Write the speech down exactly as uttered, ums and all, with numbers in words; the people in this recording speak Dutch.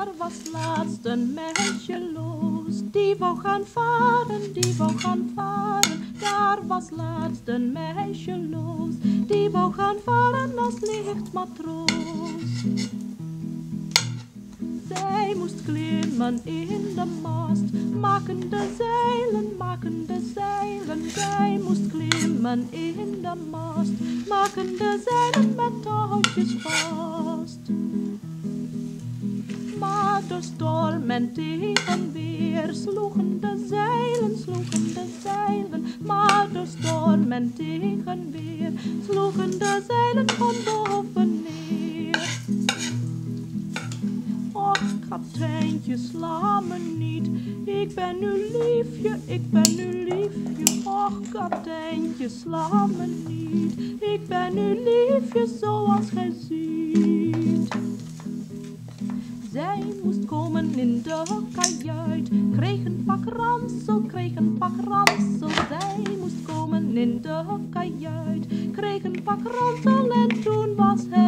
Daar was laatst een meisje los, die wou gaan varen, die wou gaan varen. Daar was laatst een meisje los, die wou gaan varen als lichtmatroos. Zij moest klimmen in de mast, maken de zeilen, maken de zeilen. Zij moest klimmen in de mast, maken de zeilen met touwtjes vast. Maar door storm en tegenweer sloegen de zeilen, sloegen de zeilen. Maar door storm en tegenweer sloegen de zeilen van boven neer. Och, kapiteintje, sla me niet, ik ben uw liefje, ik ben uw liefje. Och, kapiteintje, sla me niet, ik ben uw liefje zoals gij ziet. Zij moest komen in de kajuit, kreeg een pak ransel, kreeg een pak ransel. Zij moest komen in de kajuit, kreeg een pak ransel en toen was hij